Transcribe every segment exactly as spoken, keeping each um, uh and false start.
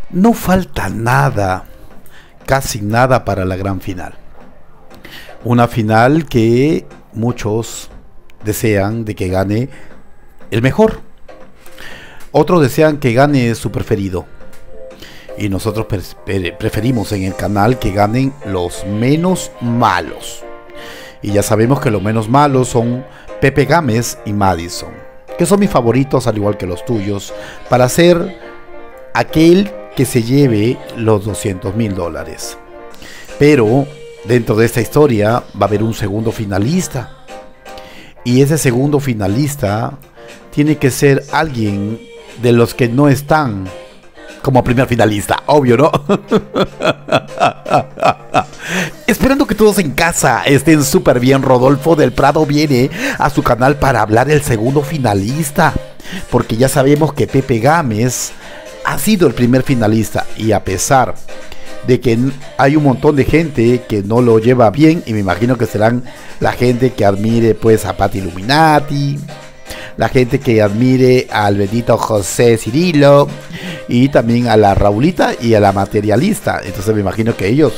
No falta nada, casi nada para la gran final. Una final que muchos desean de que gane el mejor. Otros desean que gane su preferido. Y nosotros pre preferimos en el canal que ganen los menos malos. Y ya sabemos que los menos malos son Pepe Gámez y Madison, que son mis favoritos al igual que los tuyos, para ser aquel que se lleve los doscientos mil dólares. Pero dentro de esta historia va a haber un segundo finalista. Y ese segundo finalista tiene que ser alguien de los que no están como primer finalista, obvio, ¿no? Esperando que todos en casa estén súper bien, Rodolfo del Prado viene a su canal para hablar del segundo finalista, porque ya sabemos que Pepe Gámez ha sido el primer finalista, y a pesar de que hay un montón de gente que no lo lleva bien, y me imagino que serán la gente que admire pues a Patti Illuminati, la gente que admire al bendito José Cirilo, y también a la Raulita y a la Materialista. Entonces me imagino que ellos,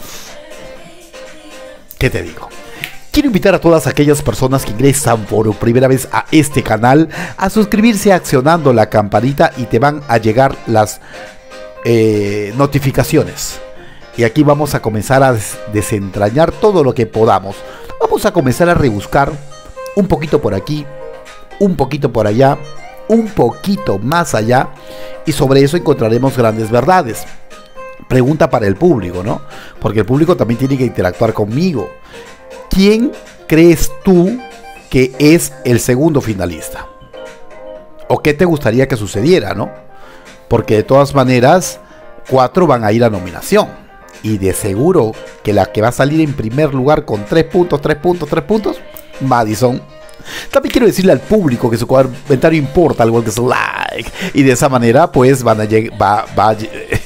¿qué te digo? Quiero invitar a todas aquellas personas que ingresan por primera vez a este canal a suscribirse accionando la campanita, y te van a llegar las eh, notificaciones. Y aquí vamos a comenzar a des desentrañar todo lo que podamos. Vamos a comenzar a rebuscar un poquito por aquí, un poquito por allá, un poquito más allá, y sobre eso encontraremos grandes verdades. Pregunta para el público, ¿no? Porque el público también tiene que interactuar conmigo. ¿Quién crees tú que es el segundo finalista? ¿O qué te gustaría que sucediera, no? Porque de todas maneras, cuatro van a ir a nominación. Y de seguro que la que va a salir en primer lugar con tres puntos, tres puntos, tres puntos, Madison. También quiero decirle al público que su comentario importa, al igual que su like. Y de esa manera, pues, van a llegar... Va, va,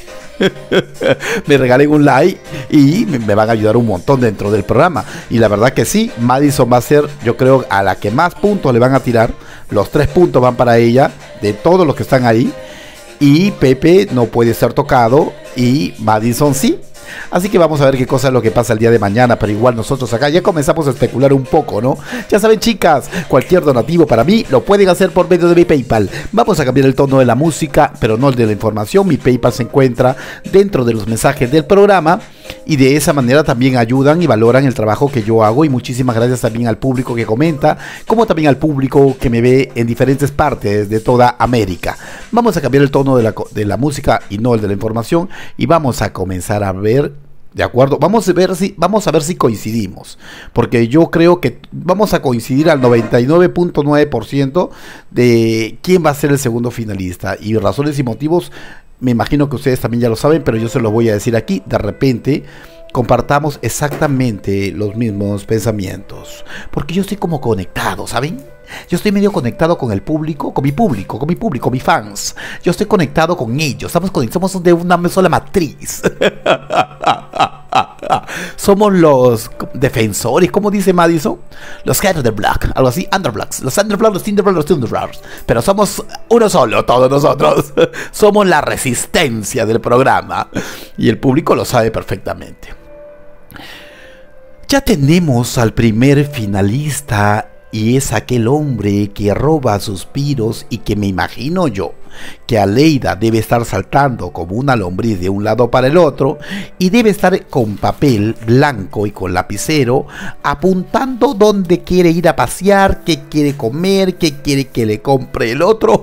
me regalen un like y me van a ayudar un montón dentro del programa. Y la verdad que sí, Madison va a ser, yo creo, a la que más puntos le van a tirar. Los tres puntos van para ella, de todos los que están ahí. Y Pepe no puede ser tocado, y Madison sí. Así que vamos a ver qué cosa es lo que pasa el día de mañana. Pero igual nosotros acá ya comenzamos a especular un poco, ¿no? Ya saben, chicas, cualquier donativo para mí lo pueden hacer por medio de mi PayPal. Vamos a cambiar el tono de la música, pero no el de la información. Mi PayPal se encuentra dentro de los mensajes del programa, y de esa manera también ayudan y valoran el trabajo que yo hago. Y muchísimas gracias también al público que comenta, como también al público que me ve en diferentes partes de toda América. Vamos a cambiar el tono de la, de la música y no el de la información, y vamos a comenzar a ver. De acuerdo, vamos a ver si vamos a ver si coincidimos, porque yo creo que vamos a coincidir al noventa y nueve punto nueve por ciento de quién va a ser el segundo finalista. Y razones y motivos, me imagino que ustedes también ya lo saben, pero yo se los voy a decir aquí. De repente compartamos exactamente los mismos pensamientos, porque yo estoy como conectado, ¿saben? Yo estoy medio conectado con el público, con mi público, con mi público, mis fans. Yo estoy conectado con ellos. Estamos conectados, somos de una sola matriz. Somos los defensores, ¿cómo dice Madison? Los head of the block, algo así, underblocks. Los underblocks, los tinderblocks, los tinderblocks. Pero somos uno solo, todos nosotros. Somos la resistencia del programa. Y el público lo sabe perfectamente. Ya tenemos al primer finalista, y es aquel hombre que roba suspiros, y que me imagino yo que Aleida debe estar saltando como una lombriz de un lado para el otro, y debe estar con papel blanco y con lapicero apuntando dónde quiere ir a pasear, qué quiere comer, qué quiere que le compre el otro.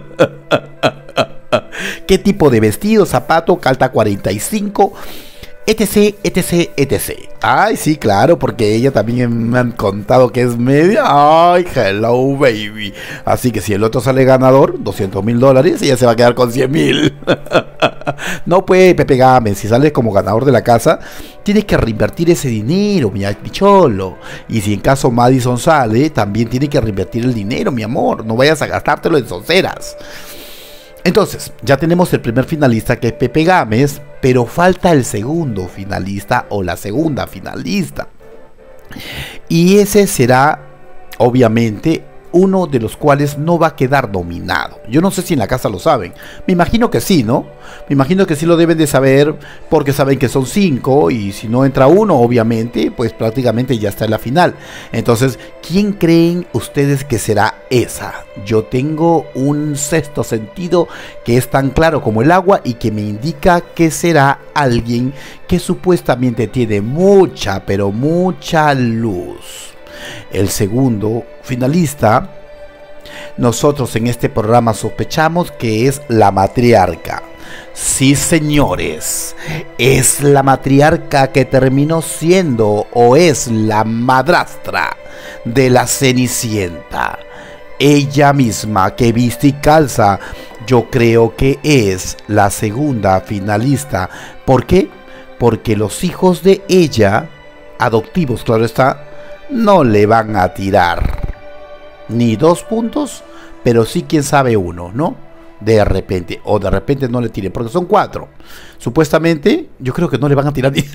Qué tipo de vestido, zapato, calza cuarenta y cinco, etc, etc, etc. Ay, sí, claro, porque ella también me han contado que es media. Ay, hello, baby. Así que si el otro sale ganador, doscientos mil dólares, ella se va a quedar con cien mil. No puede, Pepe Gámez, si sale como ganador de la casa, tiene que reinvertir ese dinero, mi cholo. Y si en caso Madison sale, también tiene que reinvertir el dinero, mi amor. No vayas a gastártelo en sonceras. Entonces, ya tenemos el primer finalista, que es Pepe Gámez, pero falta el segundo finalista o la segunda finalista. Y ese será, obviamente, uno de los cuales no va a quedar nominado. Yo no sé si en la casa lo saben. Me imagino que sí, ¿no? Me imagino que sí lo deben de saber porque saben que son cinco y si no entra uno, obviamente, pues prácticamente ya está en la final. Entonces, ¿quién creen ustedes que será esa? Yo tengo un sexto sentido que es tan claro como el agua y que me indica que será alguien que supuestamente tiene mucha, pero mucha luz. El segundo finalista, nosotros en este programa sospechamos que es la matriarca. Sí, señores, es la matriarca que terminó siendo o es la madrastra de la Cenicienta. Ella misma que viste y calza, yo creo que es la segunda finalista. ¿Por qué? Porque los hijos de ella, adoptivos, claro está, no le van a tirar ni dos puntos, pero sí, quién sabe, uno, ¿no? De repente, o de repente no le tiren, porque son cuatro. Supuestamente, yo creo que no le van a tirar ni...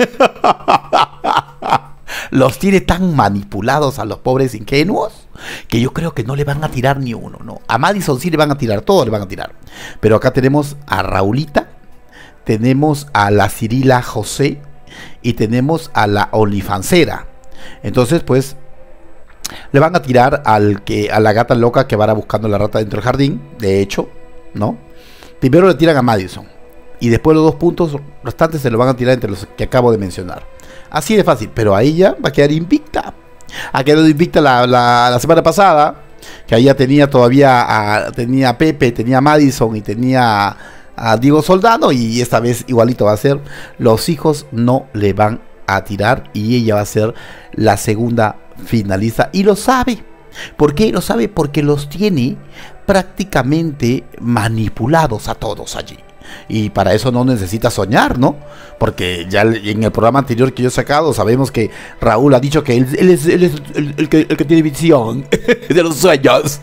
Los tiene tan manipulados a los pobres ingenuos que yo creo que no le van a tirar ni uno, ¿no? A Madison sí le van a tirar, todos le van a tirar. Pero acá tenemos a Raulita, tenemos a la Cirila José y tenemos a la Olifancera. Entonces, pues, le van a tirar al que, a la gata loca que va buscando la rata dentro del jardín, de hecho, ¿no? Primero le tiran a Madison y después los dos puntos restantes se lo van a tirar entre los que acabo de mencionar. Así de fácil, pero a ella va a quedar invicta. Ha quedado invicta la, la, la semana pasada, que ella tenía todavía a, tenía a Pepe, tenía a Madison y tenía a, a Diego Soldano, y esta vez igualito va a ser. Los hijos no le van a tirar y ella va a ser la segunda finalista y lo sabe. ¿Por qué lo sabe? Porque los tiene prácticamente manipulados a todos allí. Y para eso no necesita soñar, ¿no? Porque ya en el programa anterior que yo he sacado sabemos que Raúl ha dicho que él, él es, él es el, el, que, el que tiene visión de los sueños.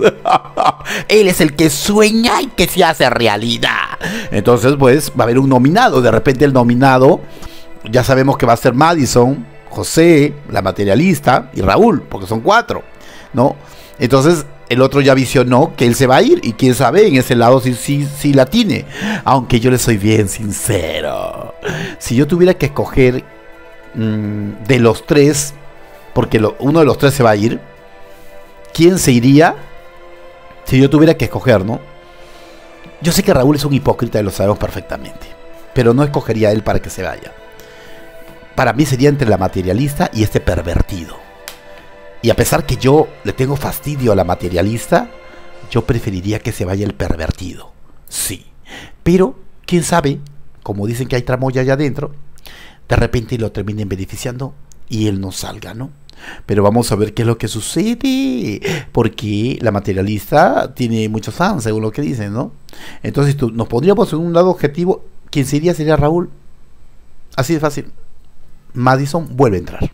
Él es el que sueña y que se hace realidad. Entonces, pues, va a haber un nominado. De repente el nominado, ya sabemos que va a ser Madison, José, la materialista y Raúl, porque son cuatro, ¿no? Entonces el otro ya visionó que él se va a ir y quién sabe en ese lado si, si, si la tiene. Aunque yo le soy bien sincero, si yo tuviera que escoger mmm, de los tres, porque lo, uno de los tres se va a ir, ¿quién se iría? Si yo tuviera que escoger, ¿no? Yo sé que Raúl es un hipócrita y lo sabemos perfectamente, pero no escogería a él para que se vaya. Para mí sería entre la materialista y este pervertido. Y a pesar que yo le tengo fastidio a la materialista, yo preferiría que se vaya el pervertido. Sí. Pero, quién sabe, como dicen que hay tramoya allá adentro, de repente lo terminen beneficiando y él no salga, ¿no? Pero vamos a ver qué es lo que sucede, porque la materialista tiene muchos fans, según lo que dicen, ¿no? Entonces tú, nos pondríamos en un lado objetivo, quien sería sería Raúl. Así de fácil. Madison vuelve a entrar.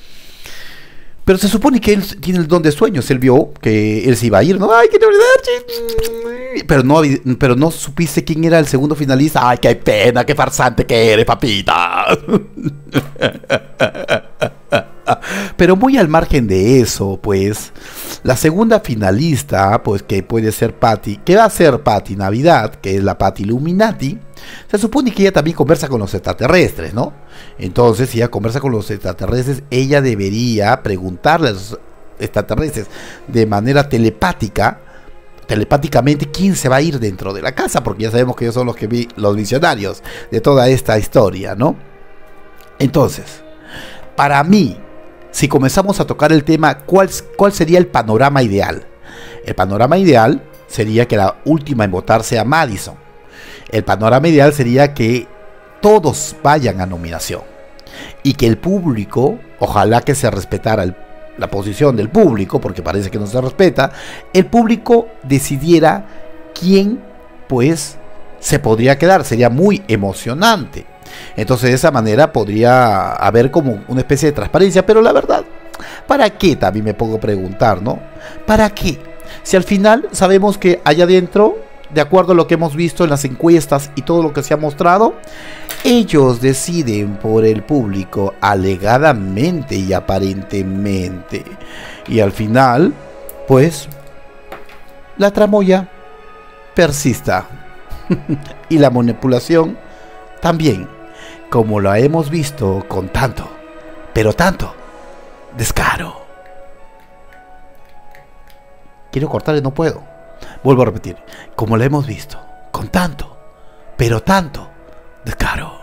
Pero se supone que él tiene el don de sueños. Él vio que él se iba a ir, ¿no? Ay, qué novedad. Pero no, pero no supiste quién era el segundo finalista. Ay, qué pena, qué farsante que eres, papita. Pero muy al margen de eso, pues, la segunda finalista, pues, que puede ser Patty, que va a ser Patty Navidad, que es la Patty Illuminati. Se supone que ella también conversa con los extraterrestres, ¿no? Entonces, si ella conversa con los extraterrestres, ella debería preguntarle a los extraterrestres de manera telepática, telepáticamente, quién se va a ir dentro de la casa, porque ya sabemos que ellos son los que vi, los visionarios de toda esta historia, ¿no? Entonces, para mí, si comenzamos a tocar el tema, ¿cuál, cuál sería el panorama ideal? El panorama ideal sería que la última en votar sea Madison. El panorama ideal sería que todos vayan a nominación y que el público, ojalá que se respetara el, la posición del público, porque parece que no se respeta, el público decidiera quién, pues, se podría quedar. Sería muy emocionante. Entonces de esa manera podría haber como una especie de transparencia, pero la verdad, ¿para qué? También me pongo a preguntar, ¿no? ¿Para qué? Si al final sabemos que allá adentro, de acuerdo a lo que hemos visto en las encuestas y todo lo que se ha mostrado, ellos deciden por el público alegadamente y aparentemente. Y al final, pues, la tramoya persista. Y la manipulación también, como la hemos visto con tanto, pero tanto descaro. Quiero cortar y no puedo. Vuelvo a repetir, como la hemos visto con tanto, pero tanto descaro.